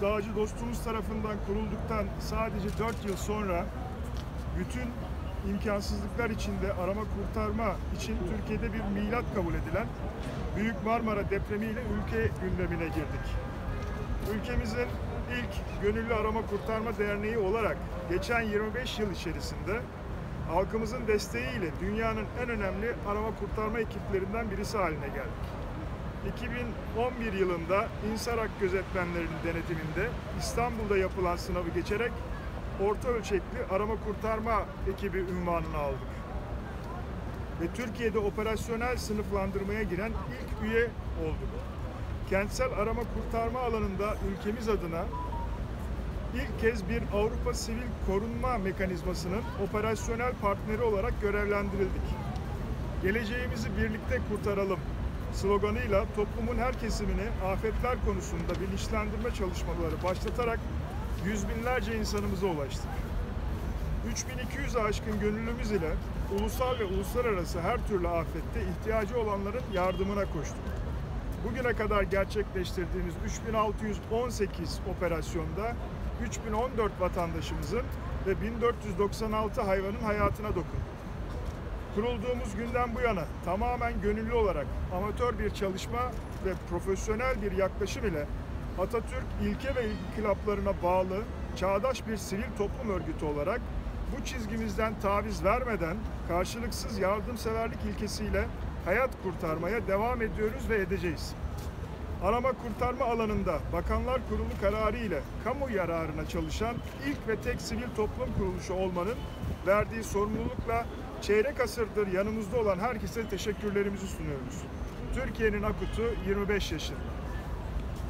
dağcı dostumuz tarafından kurulduktan sadece 4 yıl sonra bütün imkansızlıklar içinde arama kurtarma için Türkiye'de bir milat kabul edilen Büyük Marmara depremiyle ülke gündemine girdik. Ülkemizin ilk gönüllü arama kurtarma derneği olarak geçen 25 yıl içerisinde halkımızın desteğiyle dünyanın en önemli arama kurtarma ekiplerinden birisi haline geldik. 2011 yılında İNSARAK gözetmenlerinin denetiminde İstanbul'da yapılan sınavı geçerek orta ölçekli arama kurtarma ekibi unvanını aldık. Ve Türkiye'de operasyonel sınıflandırmaya giren ilk üye olduk. Kentsel arama kurtarma alanında ülkemiz adına ilk kez bir Avrupa Sivil Korunma Mekanizması'nın operasyonel partneri olarak görevlendirildik. Geleceğimizi birlikte kurtaralım sloganıyla toplumun her kesimini afetler konusunda bilinçlendirme çalışmaları başlatarak yüz binlerce insanımıza ulaştık. 3200'e aşkın gönüllümüz ile ulusal ve uluslararası her türlü afette ihtiyacı olanların yardımına koştuk. Bugüne kadar gerçekleştirdiğimiz 3618 operasyonda 3014 vatandaşımızın ve 1496 hayvanın hayatına dokunduk. Kurulduğumuz günden bu yana tamamen gönüllü olarak amatör bir çalışma ve profesyonel bir yaklaşım ile Atatürk ilke ve inkılaplarına bağlı çağdaş bir sivil toplum örgütü olarak bu çizgimizden taviz vermeden karşılıksız yardımseverlik ilkesiyle hayat kurtarmaya devam ediyoruz ve edeceğiz. Arama kurtarma alanında Bakanlar Kurulu kararı ile kamu yararına çalışan ilk ve tek sivil toplum kuruluşu olmanın verdiği sorumlulukla çeyrek asırdır yanımızda olan herkese teşekkürlerimizi sunuyoruz. Türkiye'nin Akut'u 25 yaşında.